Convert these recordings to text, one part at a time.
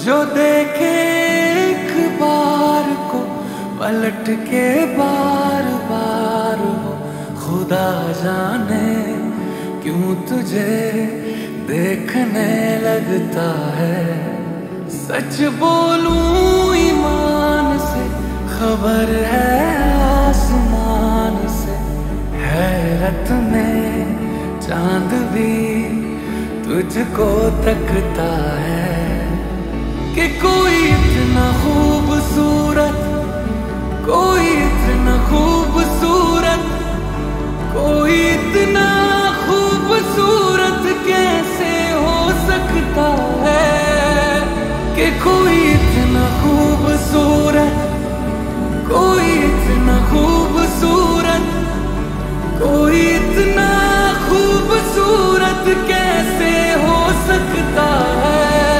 जो देखे एक बार को पलट के बार बार वो खुदा जाने क्यों तुझे देखने लगता है। सच बोलूं ईमान से खबर है आसमान से, हैरत में चांद भी तुझको तकता है कि कोई इतना खूबसूरत, कोई इतना खूबसूरत, कोई इतना खूबसूरत कैसे हो सकता है कि कोई इतना खूबसूरत, कोई इतना खूबसूरत, कोई इतना खूबसूरत कैसे हो सकता है।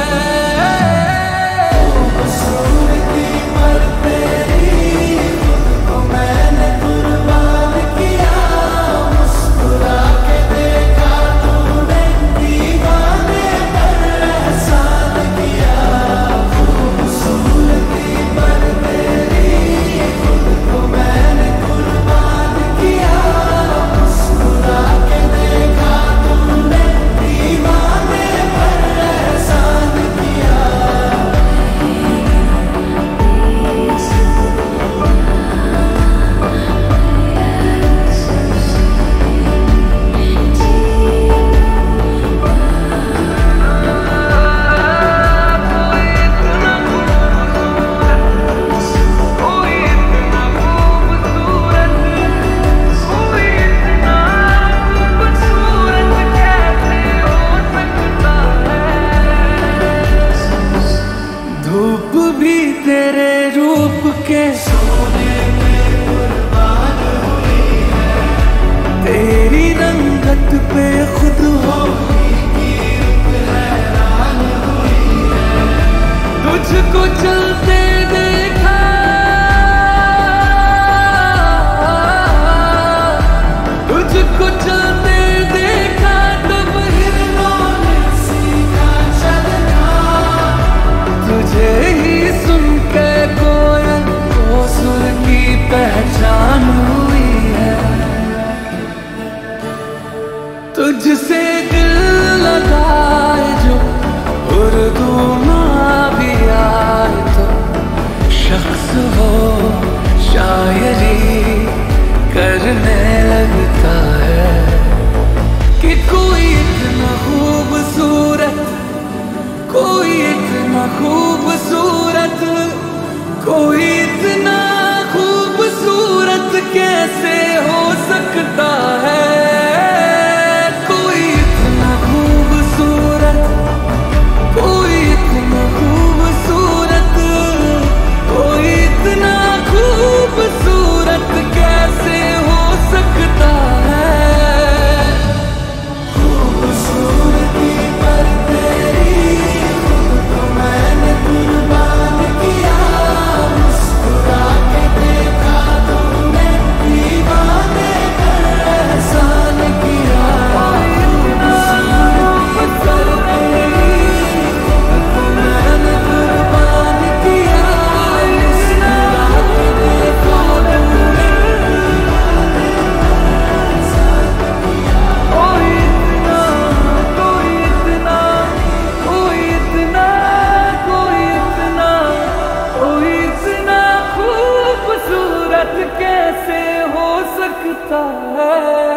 खूबसूरती पर तेरी खुद को मैंने कुर्बान किया, मुस्कुरा के देखा तूने दीवाने पर एहसान किया। खूबसूरती पर तेरी खुद को मैंने कुर्बान किया, मुस्कुरा के देखा तूने दीवाने पर एहसान किया। धूप भी तेरे रूप के सोने में कुर्बान हुई है, तेरी रंगत पे खुद होली की रुत हैरान हुई है। तुझको चलते देखा, तुझको चलते देखा तब हिरणों ने सीखा चलना। तुझे ही सुन के कोयल को सुर की पहचान हुई है। तुझसे दिल लगाए जो उर्दू माँ भी आए तो शख्स हो शायरी करने लगता है कि कोई इतना खूबसूरत, कोई इतना खूबसूरत, कोई इतना खूबसूरत कैसे हो सकता है। कोई इतना खूबसूरत, कोई इतना खूबसूरत, कोई इतना खूबसूरत कैसे हो सकता है। खूबसूरती पर तेरी खुद को मैंने कुर्बान किया, मुस्कुरा के देखा तूने दीवाने पर एहसान किया। खूबसूरती पर तेरी खुद को मैंने कुर्बान किया, मुस्कुरा के देखा तूने दीवाने पर एहसान किया। कोई इतना, कोई इतना, कोई इतना, कोई इतना, कोई इतना खूबसूरत कैसे हो सकता है।